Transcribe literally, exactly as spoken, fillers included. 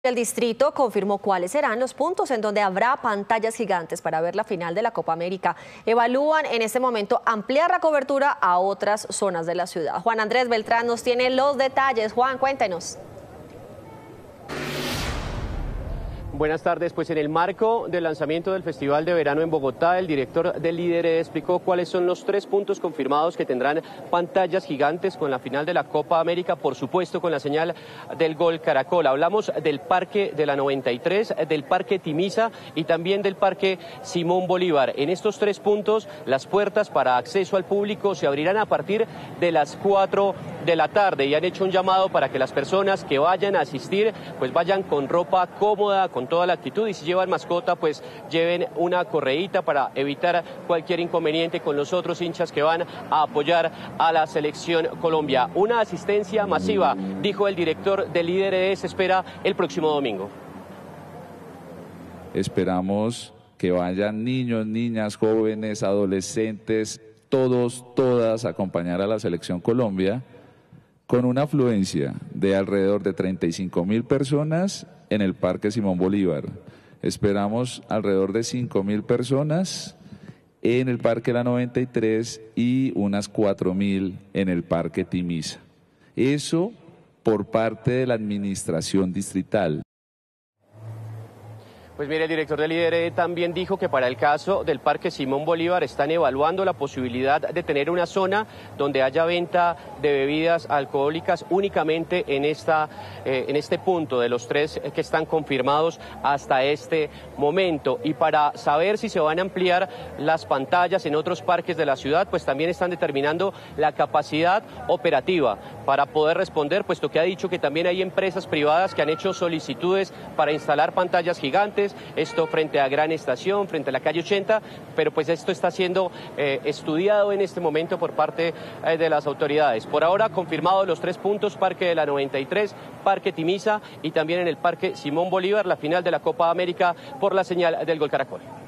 El distrito confirmó cuáles serán los puntos en donde habrá pantallas gigantes para ver la final de la Copa América. Evalúan en este momento ampliar la cobertura a otras zonas de la ciudad. Juan Andrés Beltrán nos tiene los detalles. Juan, cuéntenos. Buenas tardes, pues en el marco del lanzamiento del Festival de Verano en Bogotá, el director del Lidere explicó cuáles son los tres puntos confirmados que tendrán pantallas gigantes con la final de la Copa América, por supuesto con la señal del Gol Caracol. Hablamos del Parque de la noventa y tres, del Parque Timisa y también del Parque Simón Bolívar. En estos tres puntos, las puertas para acceso al público se abrirán a partir de las cuatro de la tarde y han hecho un llamado para que las personas que vayan a asistir pues vayan con ropa cómoda, con toda la actitud, y si llevan mascota pues lleven una correíta para evitar cualquier inconveniente con los otros hinchas que van a apoyar a la selección Colombia. Una asistencia masiva, dijo el director del Lidere, se espera el próximo domingo. Esperamos que vayan niños, niñas, jóvenes, adolescentes, todos, todas a acompañar a la selección Colombia con una afluencia de alrededor de treinta y cinco mil personas en el Parque Simón Bolívar. Esperamos alrededor de cinco mil personas en el Parque La noventa y tres y unas cuatro mil en el Parque Timisa. Eso por parte de la administración distrital. Pues mire, el director del Lidere también dijo que para el caso del Parque Simón Bolívar están evaluando la posibilidad de tener una zona donde haya venta de bebidas alcohólicas únicamente en, esta, eh, en este punto de los tres que están confirmados hasta este momento. Y para saber si se van a ampliar las pantallas en otros parques de la ciudad, pues también están determinando la capacidad operativa para poder responder, puesto que ha dicho que también hay empresas privadas que han hecho solicitudes para instalar pantallas gigantes. Esto frente a Gran Estación, frente a la calle ochenta, pero pues esto está siendo eh, estudiado en este momento por parte eh, de las autoridades. Por ahora confirmados los tres puntos: Parque de la noventa y tres, Parque Timisa y también en el Parque Simón Bolívar, la final de la Copa América por la señal del Gol Caracol.